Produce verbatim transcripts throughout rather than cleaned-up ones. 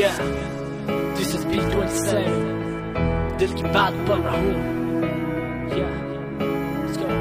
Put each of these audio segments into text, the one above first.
Yeah, this is Btwenty Seven. दिल की बात बोल रहा हूँ. Yeah, let's go.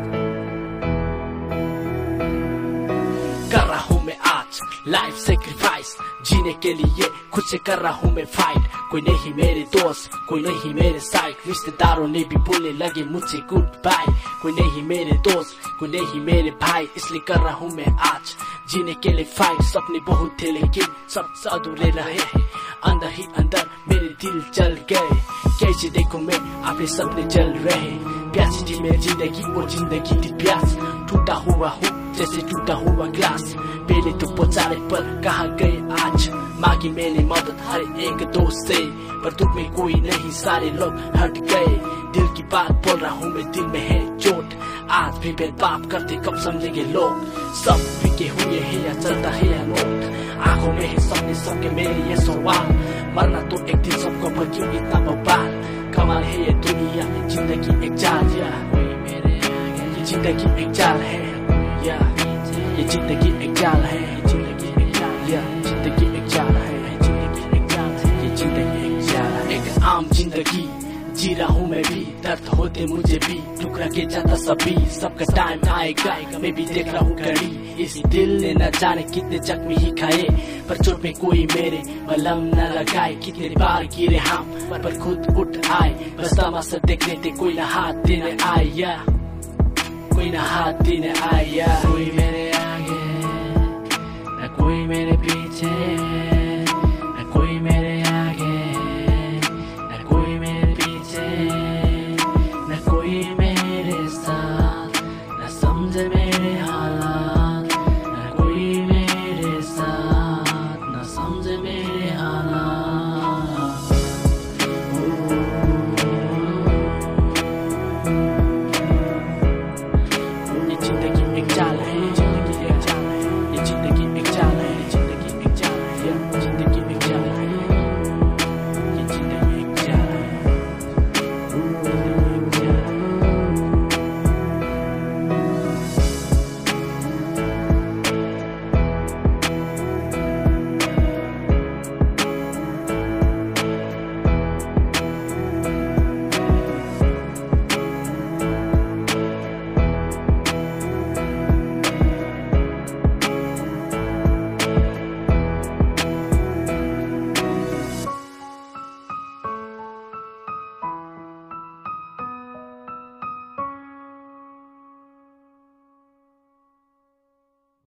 कर रहा हूँ मैं आज लाइफ सेक्रीफाइस, जीने के लिए खुद से कर रहा हूँ मैं फाइट. कोई नहीं मेरे दोस्त, कोई नहीं मेरे साइड, रिश्तेदारों ने भी बोलने लगे मुझसे गुड बाय. कोई नहीं मेरे दोस्त, कोई नहीं मेरे भाई, इसलिए कर रहा हूँ मैं आज जीने के लिए फाइट. सपने बहुत थे लेकिन सब अधूरे रहे, अंदर ही अंदर मेरे दिल जल गए. कैसे देखो मैं अपने सपने जल रहे, प्यासी थी मेरी जिंदगी और जिंदगी थी प्यास. टूटा हुआ हूँ जैसे टूटा हुआ ग्लास, पहले तो पहुंचाने पर कहाँ गए आज. मांगी मैंने मदद हर एक दोस्त से, पर तुम में कोई नहीं, सारे लोग हट गए. दिल की बात बोल रहा हूँ मैं, दिल में है चोट. आज भी भेदभाव करते कब समझेंगे लोग, सब बिके हुए है या चलता है या नोट. आंखों में है सपने सबके मेरे ये सवाल, मरना तो एक दिन सबको, पर क्यों इतना बवाल. कमाल है ये दुनिया, जिंदगी एक जाल. या ये जिंदगी एक जाल है, या ये जिंदगी एक जाल है. जिंदगी एक जाल, या जिंदगी एक जाल है. जिंदगी एक जाल है, ये जिंदगी एक जाल है. एक आम जिंदगी जी रहा हूँ मैं भी, दर्द होते मुझे भी, टुकड़ा के जाता सभी. सबका टाइम आएगा, मैं भी देख रहा हूँ घड़ी. इस दिल ने न जाने कितने जख्मी ही खाए, पर चोट में कोई मेरे मलहम न लगाए. कितने बार गिरे हम पर खुद उठ आए, बस तमाशा देखने थे कोई न हाथ देने आया. कोई न हाथ देने आया. कोई मेरे